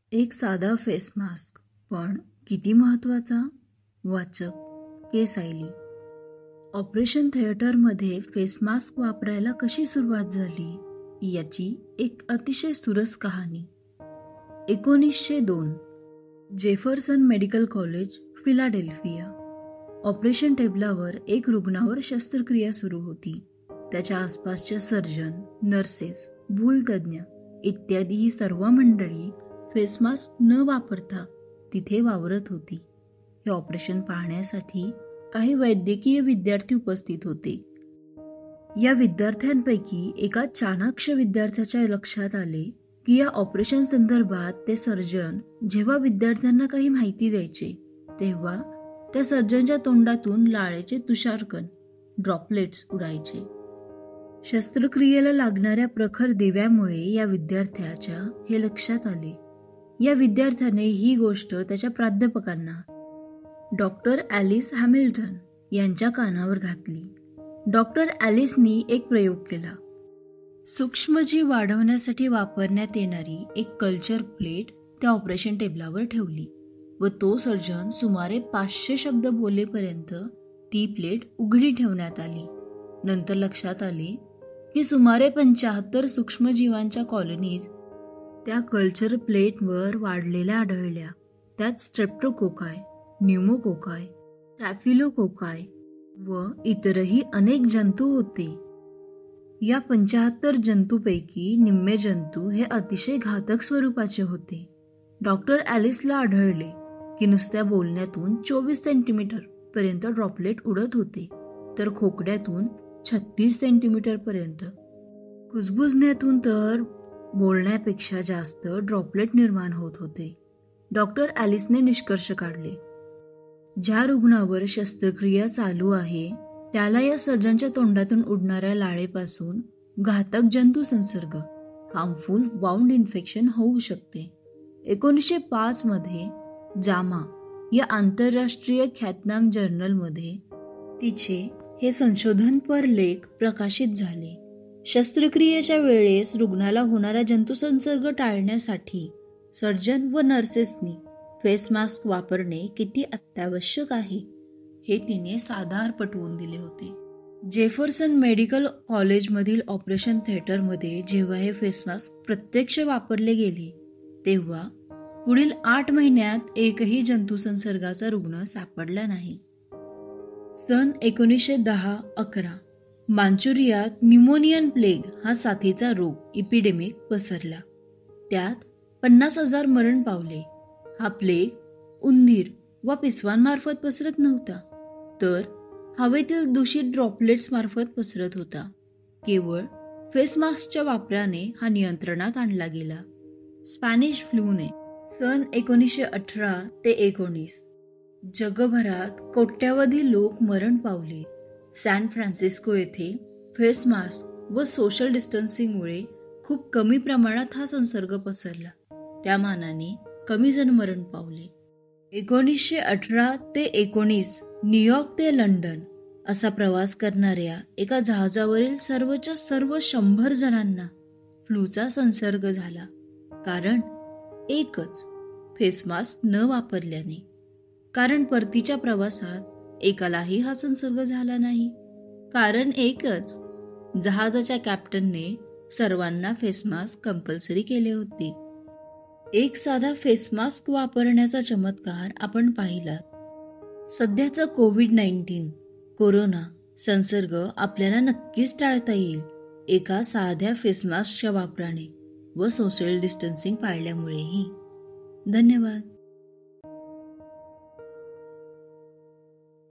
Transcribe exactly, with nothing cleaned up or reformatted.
एक साधा face mask, पण किती महत्त्वाचा? वाचक के सायली. ऑपरेशन थिएटरमध्ये फेस मास्क वापरायला कशी सुरुवात झाली याची एक अतिशय सुरस कहाणी. एकोणीसशे दोन Jefferson medical college, Philadelphia. Operation टेबलावर एक रुग्णावर शस्त्रक्रिया सुरू होती. त्याच्या आसपासचे सर्जन, नर्सेस, भूलतज्ञ इत्यादी ही सर्व मंडळी फेस मास्क न वापरता तिथे वावरत होती. हे ऑपरेशन पाहण्यासाठी काही वैद्यकीय विद्यार्थी उपस्थित होते. या विद्यार्थ्यांपैकी एका चाणाक्ष विद्यार्थ्याच्या लक्षात आले की या ऑपरेशन संदर्भात ते सर्जन जेव्हा विद्यार्थ्यांना काही माहिती द्यायचे तेव्हा त्या सर्जनच्या तोंडातून लाळेचे तुषारकण, ड्रॉपलेट्स उडायचे. शस्त्रक्रियेला लागणाऱ्या प्रखर दिव्यामुळे या विद्यार्थ्याच्या हे लक्षात आले. या विद्यार्थ्याने ही गोष्ट त्याच्या प्राध्यापकांना, डॉक्टर ॲलिस हॅमिल्टन यांच्या कानावर घातली. डॉक्टर ॲलिसनी एक प्रयोग केला. सूक्ष्मजीव वाढवण्यासाठी वापरण्यात येणारी एक कल्चर प्लेट त्या ऑपरेशन टेबलावर ठेवली व तो सर्जन सुमारे पाचशे शब्द बोलेपर्यंत ती प्लेट उघडी ठेवण्यात आली. नंतर लक्षात आले की सुमारे पंच्याहत्तर सूक्ष्मजीवांच्या कॉलनीज त्या कल्चर प्लेटवर वाढलेल्या आढळल्या. त्यात स्ट्रेप्टोकोकाय, न्यूमोकोकाय, स्टॅफिलोकोकाय व इतरही अनेक जंतू होते. या पंच्याहत्तर जंतूपैकी निम्मे जंतू हे अतिशय घातक स्वरूपाचे होते. डॉक्टर ॲलिसला आढळले की नुसत्या बोलण्यातून चोवीस सेंटीमीटर पर्यंत ड्रॉपलेट उडत होते, तर खोकड्यातून छत्तीस सेंटीमीटर पर्यंत, कुजबुजण्यातून तर बोलण्यापेक्षा जास्त ड्रॉपलेट निर्माण होत होते. डॉक्टर ॲलिसने निष्कर्ष काढले, ज्या रुग्णावर शस्त्रक्रिया चालू आहे त्याला या सर्जनच्या तोंडातून उडणाऱ्या लाळेपासून घातक जंतू संसर्ग, हार्मफुल बाउंड इन्फेक्शन होऊ शकते. एकोणीसशे पाच मध्ये जामा या आंतरराष्ट्रीय ख्यातनाम जर्नलमध्ये तिचे हे संशोधनपर लेख प्रकाशित झाले. शस्त्रक्रियेच्या वेळेस रुग्णाला होणारा जंतुसंसर्ग टाळण्यासाठी सर्जन व नर्सेसनी फेस मास्क वापरणे किती अत्यावश्यक आहे हे तिने साधार पटवून दिले होते. जेफरसन मेडिकल कॉलेजमधील ऑपरेशन थिएटरमध्ये जेव्हा हे फेस मास्क प्रत्यक्ष वापरले गेले तेव्हा पुढील आठ महिन्यात एकही जंतुसंसर्गाचा रुग्ण सापडला नाही. सन एकोणीसशे दहा अकरा मांचुरियात न्यूमोनियन प्लेग हा साथीचा रोग इपिडेमिक पसरला. त्यात पन्नास हजार मरण पावले. हा प्लेग उंदीर व पिसवांमार्फत पसरत नव्हता, तर हवेतील दूषित ड्रॉपलेट्स मार्फत पसरत होता. केवळ फेस मास्कच्या वापराने हा नियंत्रणात आणला गेला. स्पॅनिश फ्लूने सन एकोणीसशे अठरा ते एकोणीस जगभरात कोट्यावधी लोक मरण पावले. सॅन फ्रान्सिस्को येथे फेस मास्क व सोशल डिस्टन्सिंगमुळे खूप कमी प्रमाणात हा संसर्ग पसरला. त्या मानाने कमी जण मरण पावले. एकोणीसशे अठरा ते एकोणीस न्यूयॉर्क ते लंडन असा प्रवास करणाऱ्या एका जहाजावरील सर्वच्या सर्व शंभर जणांना फ्लूचा संसर्ग झाला. कारण एकच, फेस मास्क न वापरल्याने. कारण परतीच्या प्रवासात एकालाही हा संसर्ग झाला नाही. कारण एकच, जहाजाच्या कॅप्टनने सर्वांना फेस मास्क कंपल्सरी केले होते. एक साधा फेस मास्क वापरण्याचा चमत्कार आपण पाहिला. सध्याचा कोविड नाईन्टीन कोरोना संसर्ग आपल्याला नक्कीच टाळता येईल एका साध्या फेस मास्कच्या वापराने व सोशल डिस्टन्सिंग पाळल्यामुळेही. धन्यवाद.